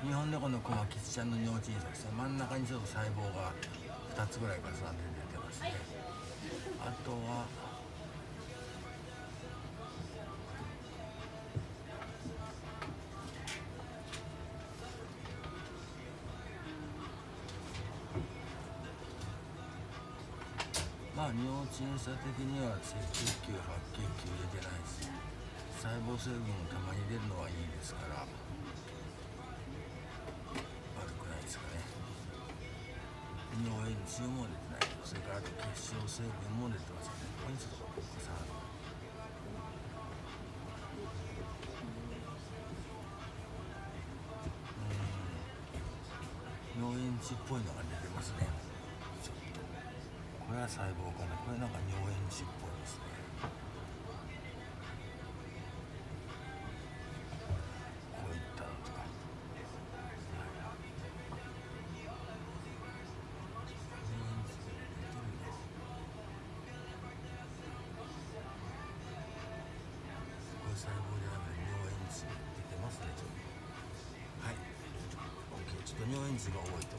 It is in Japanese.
日本猫の子はキツちゃんの尿小さいですね。真ん中にちょっと細胞が2つぐらいから3点出てますね。あとはまあ尿検査的には赤血球白血球出てないし、細胞成分たまに出るのはいいですから悪くないですかね。尿塩中も出てない。それからあと結晶成分も出てますね。ここにちょっと重なる。尿塩値っぽいのが出てますね。ちょっとこれは細胞かな。これなんか尿塩値っぽいですね。こういったのとか。細胞ではない尿塩値出てますね。ちょっとはい OK。ちょっと尿塩値が多いと